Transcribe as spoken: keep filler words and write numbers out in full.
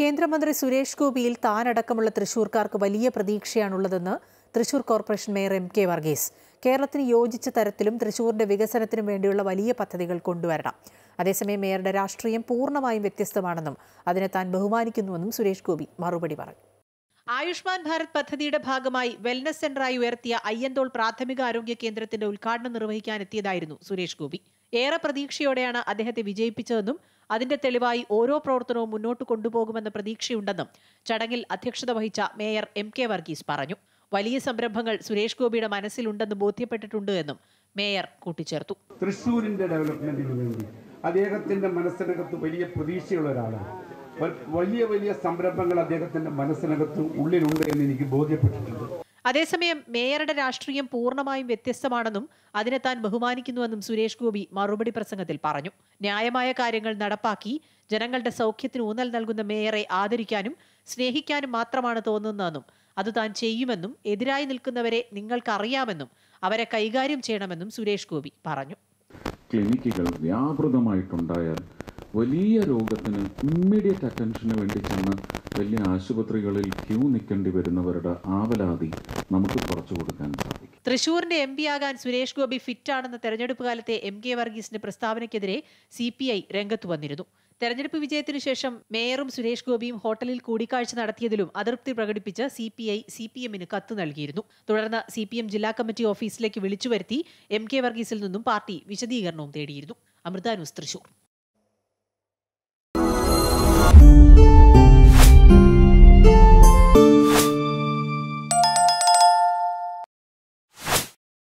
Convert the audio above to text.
കേന്ദ്രമന്ത്രി സുരേഷ് ഗോപിയിൽ താനടക്കമുള്ള തൃശൂർക്കാർക്ക് വലിയ പ്രതീക്ഷയാണുള്ളതെന്ന് Thrissur corporation mayor M K Varghese. കേരളത്തിന് യോജിച്ച തരത്തിലും തൃശൂരിന്റെ വികസനത്തിനും വേണ്ടിയുള്ള വലിയ പദ്ധതികൾ കൊണ്ടുവരണം. അതേസമയം മേയറുടെ രാഷ്ട്രീയം പൂർണ്ണമായും വ്യത്യസ്തമാണെന്നും അതിനെ താൻ ബഹുമാനിക്കുന്നുവെന്നും സുരേഷ് ഗോപി മറുപടി പറഞ്ഞു. ആയുഷ്മാൻ ഭാരത് പദ്ധതിയുടെ ഭാഗമായി വെൽനസ് സെന്ററായി ഉയർത്തിയ അയ്യന്തോൾ പ്രാഥമിക ആരോഗ്യ കേന്ദ്രത്തിന്റെ ഉദ്ഘാടനം നിർവഹിക്കാനെത്തിയതായിരുന്നു സുരേഷ് ഗോപി. ഏറെ പ്രതീക്ഷയോടെയാണ് അദ്ദേഹത്തെ വിജയിപ്പിച്ചതെന്നും അതിന്റെ തെളിവായി ഓരോ പ്രവർത്തനവും മുന്നോട്ട് കൊണ്ടുപോകുമെന്ന പ്രതീക്ഷയുണ്ടെന്നും ചടങ്ങിൽ അധ്യക്ഷത വഹിച്ച മേയർ എം കെ വർഗീസ് പറഞ്ഞു. വലിയ സംരംഭങ്ങൾ സുരേഷ് ഗോപിയുടെ മനസ്സിലുണ്ടെന്ന് ബോധ്യപ്പെട്ടിട്ടുണ്ട് എന്നും മേയർ കൂട്ടിച്ചേർത്തു. തൃശ്ശൂരിന്റെ ഡെവലപ്മെന്റിന് വേണ്ടി അദ്ദേഹത്തിന്റെ മനസ്സിനകത്ത് വലിയ പ്രതീക്ഷയുള്ള ഒരാളാണ്. വലിയ വലിയ സംരംഭങ്ങൾ അദ്ദേഹത്തിന്റെ മനസ്സിനകത്ത് ഉള്ളിലുണ്ട് എന്ന് എനിക്ക് ബോധ്യപ്പെട്ടിട്ടുണ്ട്. അതേസമയം മേയറുടെ രാഷ്ട്രീയം പൂർണ്ണമായും വ്യത്യസ്തമാണെന്നും അതിനെ താൻ ബഹുമാനിക്കുന്നുവെന്നും സുരേഷ് ഗോപി മറുപടി പ്രസംഗത്തിൽ പറഞ്ഞു. ന്യായമായ കാര്യങ്ങൾ നടപ്പാക്കി ജനങ്ങളുടെ സൗഖ്യത്തിന് ഊന്നൽ നൽകുന്ന മേയറെ ആദരിക്കാനും സ്നേഹിക്കാനും മാത്രമാണ് തോന്നുന്നതെന്നും അത് താൻ ചെയ്യുമെന്നും എതിരായി നിൽക്കുന്നവരെ നിങ്ങൾക്കറിയാമെന്നും അവരെ കൈകാര്യം ചെയ്യണമെന്നും സുരേഷ് ഗോപി പറഞ്ഞു. ക്ലിനിക്കുകൾ വ്യാപൃതമായിട്ടുണ്ടായാൽ വലിയ രോഗത്തിന് ഇമ്മീഡിയറ്റ് അറ്റൻഷന് വേണ്ടി ചെന്ന് വലിയ ആശുപത്രികളിൽ ക്യൂ നിൽക്കേണ്ടി വരുന്നവരുടെ ആവലാതി നമുക്ക് കുറച്ചു കൊടുക്കാൻ സാധിക്കും. തൃശൂരിന്റെ എം പി ആകാൻ സുരേഷ് ഗോപി ഫിറ്റാണെന്ന തെരഞ്ഞെടുപ്പ് കാലത്തെ എം കെ വർഗീസിന്റെ പ്രസ്താവനയ്ക്കെതിരെ സി പി ഐ രംഗത്ത് വന്നിരുന്നു. തെരഞ്ഞെടുപ്പ് വിജയത്തിനു ശേഷം മേയറും സുരേഷ് ഗോപിയും ഹോട്ടലിൽ കൂടിക്കാഴ്ച നടത്തിയതിലും അതൃപ്തി പ്രകടിപ്പിച്ച് C P I C P എമ്മിന് കത്ത് നൽകിയിരുന്നു. തുടർന്ന് സി പി എം ജില്ലാ കമ്മിറ്റി ഓഫീസിലേക്ക് വിളിച്ചു വരുത്തി എം കെ വർഗീസിൽ നിന്നും പാർട്ടി വിശദീകരണവും തേടിയിരുന്നു. അമൃത ന്യൂസ്, തൃശൂർ.